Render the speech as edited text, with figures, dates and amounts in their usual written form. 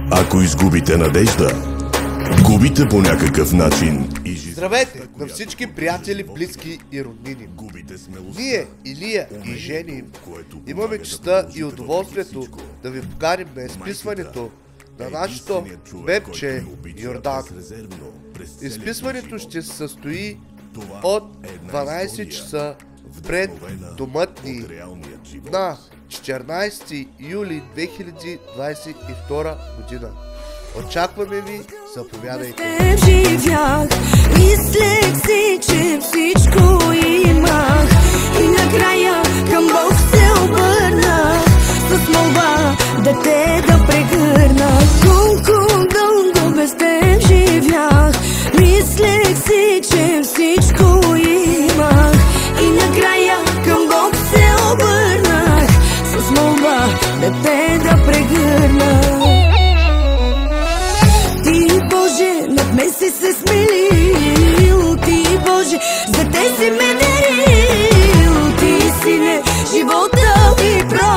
Ако изгубите надежда, губите по някакъв начин и живота. Здравейте на всички приятели, близки и роднини. Ние, Илия и Жени, имаме честта и удоволствието да ви поканим на изписването на нашето бебче Йордан. Изписването ще се състои от 12 часа пред домът ни на 14 юли 2022 година. Очакваме ви, заповядайте. Живях, мислех си, че всичко имах и накрая към Бог се обърнах с молба да те да прегърна. Колко дълго без теб живях, мислех си, че всичко имах и накрая към Бог се обърнах с молба да те да прегърна. Над мен си се смилил, ти Боже, за те си ме дарил. Ти си не живота ми